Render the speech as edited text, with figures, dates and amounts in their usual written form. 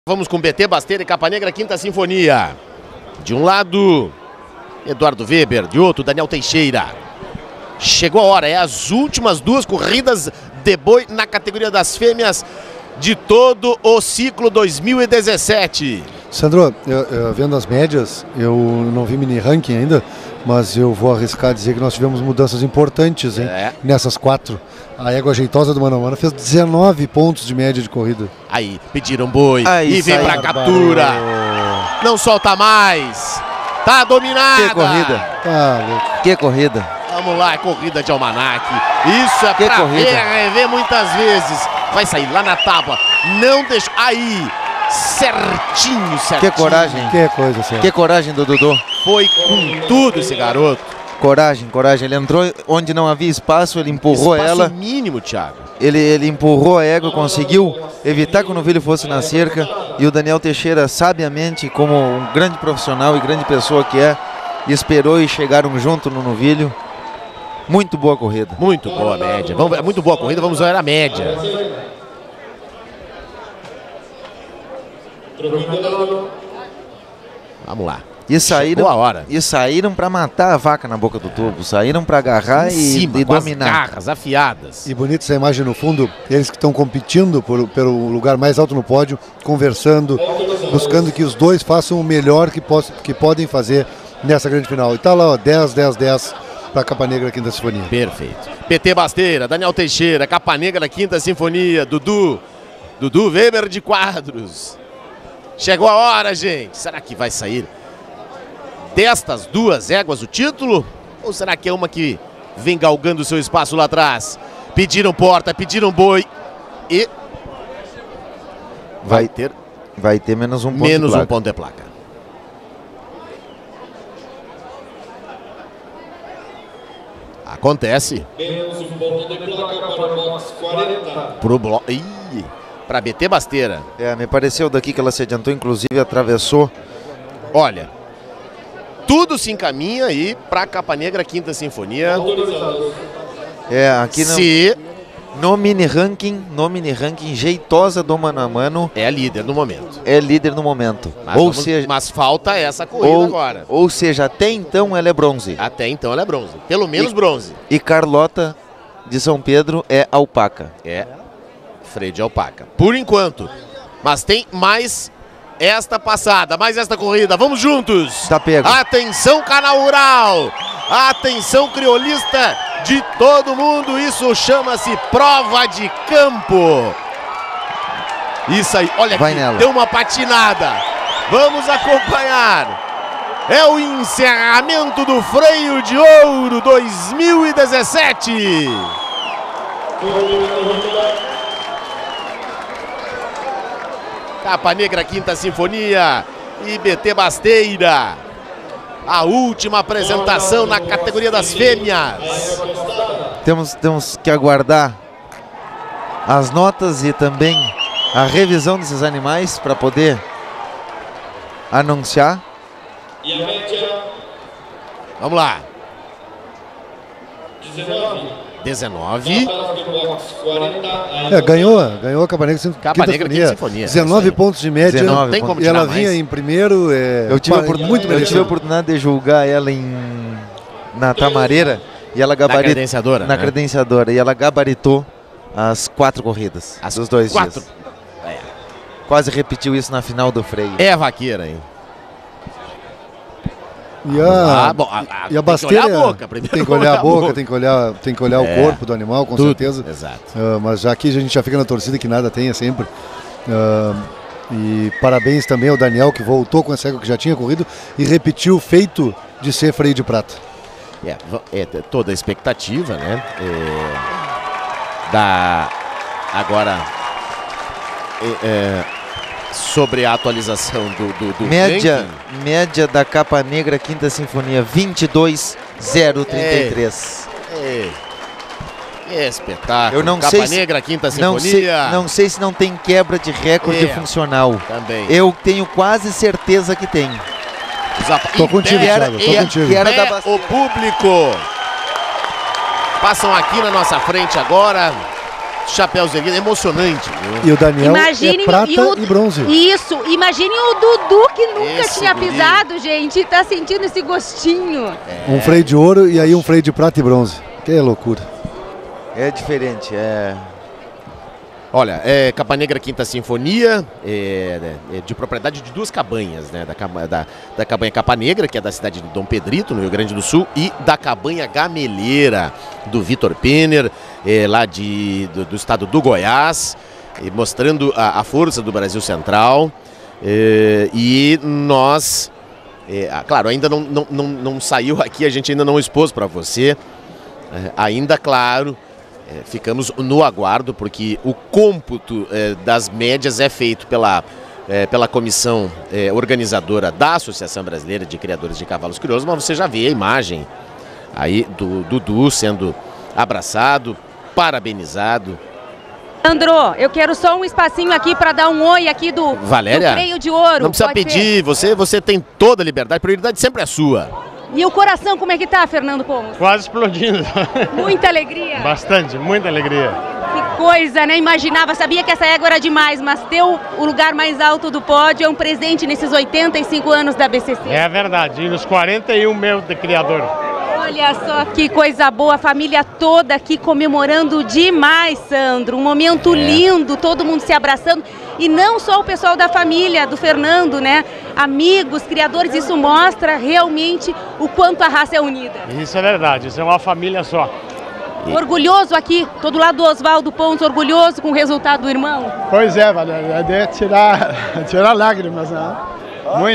Vamos com BT Basteira e Capa Negra, Quinta Sinfonia. De um lado, Eduardo Weber, de outro, Daniel Teixeira. Chegou a hora, é as últimas duas corridas de boi na categoria das fêmeas de todo o ciclo 2017. Sandro, vendo as médias, eu não vi mini ranking ainda, mas eu vou arriscar dizer que nós tivemos mudanças importantes nessas quatro. A égua jeitosa do Mano a Mano fez 19 pontos de média de corrida. Aí, pediram boi e vem pra captura. Não solta mais. Tá dominada. Que corrida. Tá louco. Que corrida. Vamos lá, é corrida de almanaque. Isso é que pra corrida. rever muitas vezes. Vai sair lá na tábua. Não deixa. Aí. Certinho, certinho. Que coragem. Que coisa, sério. Que coragem do Dudu. Foi com tudo esse garoto. Coragem, coragem. Ele entrou onde não havia espaço, ele empurrou ela. Mínimo, Thiago. Ele empurrou a égua, conseguiu evitar que o novilho fosse na cerca. E o Daniel Teixeira, sabiamente, como um grande profissional e grande pessoa que é, esperou e chegaram junto no novilho. Muito boa corrida. Muito boa a média. Muito boa a corrida, vamos ver a média. Vamos lá. Chegou a hora. E saíram para matar a vaca na boca do tubo. Saíram para agarrar e dominar. As garras afiadas. E bonito essa imagem no fundo, eles que estão competindo pelo lugar mais alto no pódio, conversando, buscando que os dois façam o melhor que podem fazer nessa grande final. E tá lá, ó, 10, 10, 10 para Capa Negra, Quinta Sinfonia. Perfeito. BT Basteira, Daniel Teixeira, Capa Negra, Quinta Sinfonia, Dudu Weber de Quadros. Chegou a hora, gente. Será que vai sair destas duas éguas o título? Ou será que é uma que vem galgando o seu espaço lá atrás? Pediram porta, pediram boi e vai ter menos um ponto menos de placa. Um ponto de placa. Acontece. Menos um ponto de placa para o box 40. Pro bloco. Para BT Basteira. Me pareceu daqui que ela se adiantou, inclusive atravessou. Olha, tudo se encaminha aí para Capa Negra, Quinta Sinfonia. Aqui no mini ranking, jeitosa do Mano a Mano. É a líder no momento. É líder no momento. Mas falta essa corrida agora. Ou seja, até então ela é bronze. Até então ela é bronze. Pelo menos bronze. E Carlota de São Pedro é alpaca. É freio de alpaca. Por enquanto. Mas tem mais esta passada, mais esta corrida. Vamos juntos. Tá pego. Atenção, canal rural. Atenção, criolista de todo mundo. Isso chama-se prova de campo. Isso aí, olha aqui, deu uma patinada. Vamos acompanhar. É o encerramento do Freio de Ouro 2017. Capa Negra, Quinta Sinfonia e BT Basteira. A última apresentação na categoria das fêmeas. Temos que aguardar as notas e também a revisão desses animais para poder anunciar. Vamos lá. 19. Ganhou a Capa Negra, Capa Negra, Quinta Sinfonia. 19 pontos de média. 19, tem como e ela mais. vinha em primeiro. Eu tive a oportunidade de julgar ela na Tamareira e ela gabaritou. Na credenciadora. E ela gabaritou as 4 corridas. Dos 2 dias. Quase repetiu isso na final do freio. É a vaqueira, hein? E a Basteira tem que olhar a boca primeiro. Tem que olhar a boca, tem que olhar o corpo do animal, com certeza. Exato. Mas já aqui a gente já fica na torcida que nada tenha sempre. E parabéns também ao Daniel, que voltou com essa égua que já tinha corrido e repetiu o feito de ser freio de prata. É toda a expectativa, né? Sobre a atualização do média da Capa Negra Quinta Sinfonia 22,033. É espetáculo. Eu não Capa sei Negra Quinta Sinfonia. Não sei se não tem quebra de recorde funcional. Também. Eu tenho quase certeza que tem. Tô contigo, Thiago. Tô contigo. O público. Passam aqui na nossa frente agora. chapéus erguidos, emocionante. Viu? E o Daniel é prata e bronze. Isso, imagine o Dudu que nunca Esse tinha guri. pisado, gente, tá sentindo esse gostinho. Um freio de ouro e aí um freio de prata e bronze. Que loucura. É diferente, Olha, Capa Negra Quinta Sinfonia, de propriedade de duas cabanhas, né? Da cabanha Capa Negra, que é da cidade de Dom Pedrito, no Rio Grande do Sul, e da cabanha Gameleira, do Vitor Penner, lá do estado do Goiás, mostrando a força do Brasil Central. E nós, claro, ainda não saiu aqui, a gente ainda não expôs para você, ainda, claro. Ficamos no aguardo, porque o cômputo das médias é feito pela comissão organizadora da Associação Brasileira de Criadores de Cavalos Crioulos, mas você já vê a imagem aí do Dudu sendo abraçado, parabenizado. Andro, eu quero só um espacinho aqui para dar um oi aqui do freio de ouro. Não precisa pedir, você tem toda a liberdade, a prioridade sempre é sua. E o coração como é que tá, Fernando Pomos? Quase explodindo. Muita alegria? Bastante, muita alegria. Que coisa, né? Imaginava, sabia que essa égua era demais, mas ter o lugar mais alto do pódio é um presente nesses 85 anos da BCC. É verdade, e nos 41 meus de criador. Olha só que coisa boa, a família toda aqui comemorando demais, Sandro. Um momento lindo, todo mundo se abraçando. E não só o pessoal da família, do Fernando, né? Amigos, criadores, isso mostra realmente o quanto a raça é unida. Isso é verdade, isso é uma família só. Orgulhoso aqui, todo lado do Oswaldo Pontes, orgulhoso com o resultado do irmão? Pois é, vale, é de tirar lágrimas, né?